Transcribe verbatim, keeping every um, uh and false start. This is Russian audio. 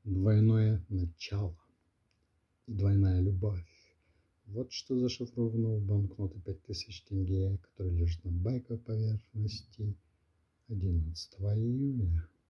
Двойное начало и двойная любовь. Вот что зашифровано в банкноте пять тысяч тенге, которая лежит на байковой поверхности одиннадцатого июня.